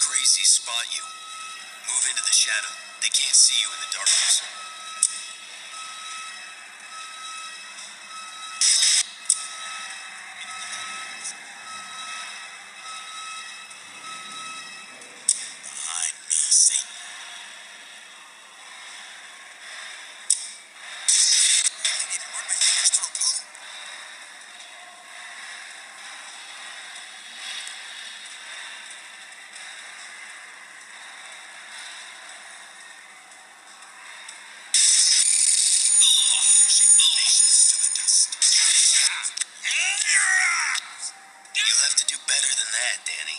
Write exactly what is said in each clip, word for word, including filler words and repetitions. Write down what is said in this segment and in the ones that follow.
crazies spot you, move into the shadow. They can't see you in the darkness. Behind me, Satan. I didn't even run my fingers through a poo. You'll have to do better than that, Danny.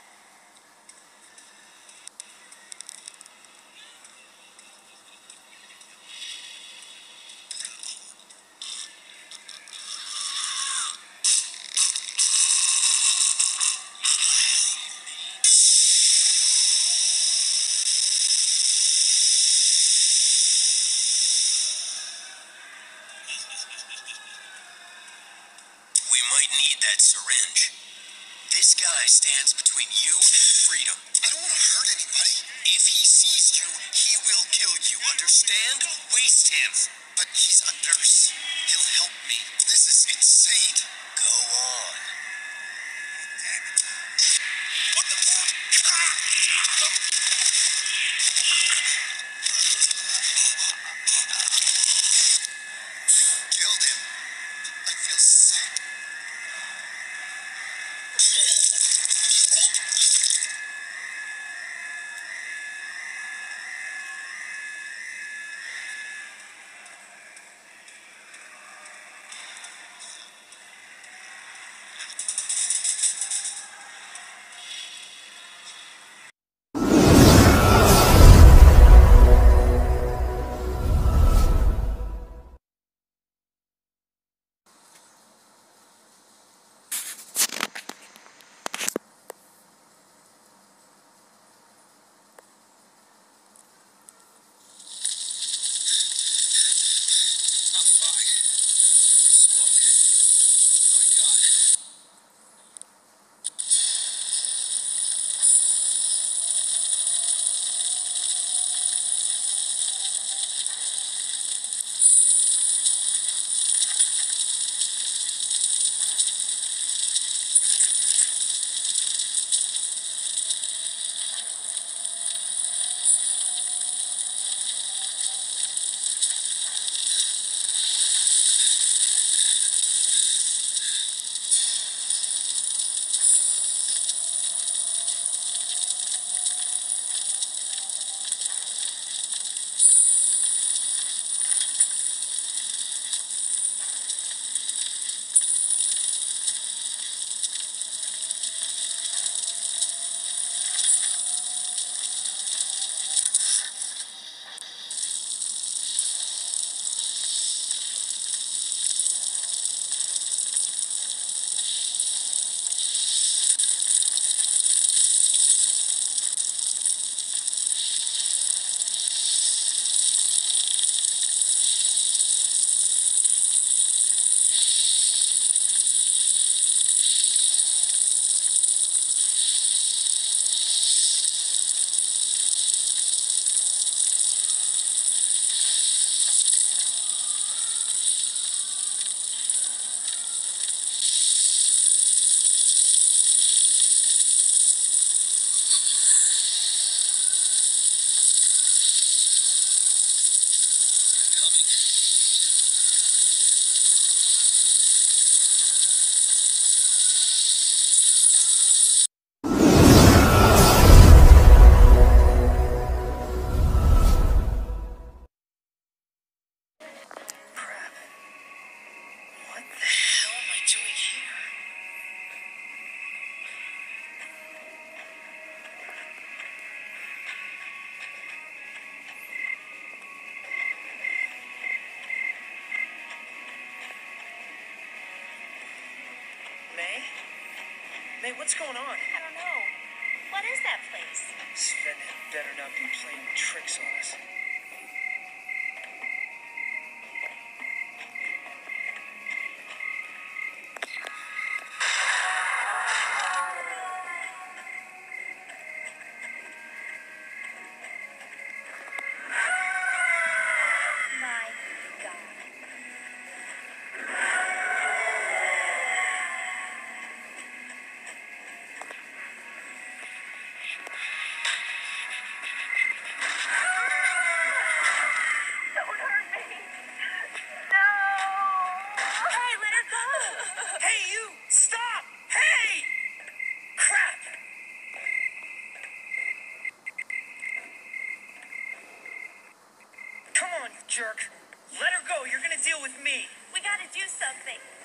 We might need that syringe. This guy stands between you and freedom. I don't want to hurt anybody. If he sees you, he will kill you, understand? Waste him. But he's a nurse. He'll help me. This is insane. Go on. Damn it. What the fuck? Killed him. I feel sick. May, what's going on? I don't know. What is that place? Sven had better not be playing tricks on us. jerk. Let her go. You're gonna deal with me. We gotta do something.